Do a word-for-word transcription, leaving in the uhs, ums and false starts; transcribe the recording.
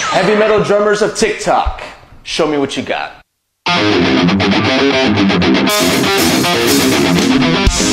Heavy metal drummers of TikTok, show me what you got.